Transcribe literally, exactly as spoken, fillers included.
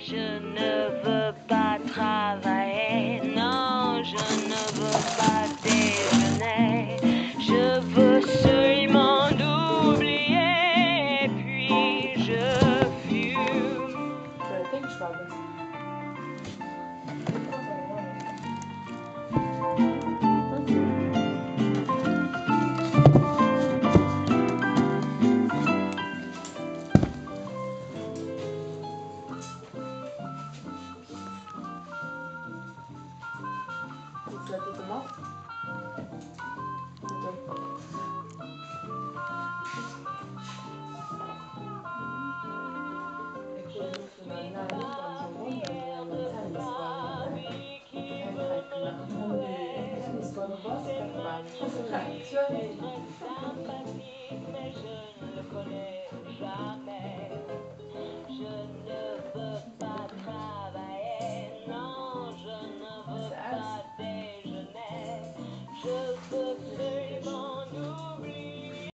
Je ne veux pas travailler, non, je ne veux pas déjeuner. Je veux seulement oublier, et puis je fume. I think Travis. Tu l'as fait comment? Mais je ne le connais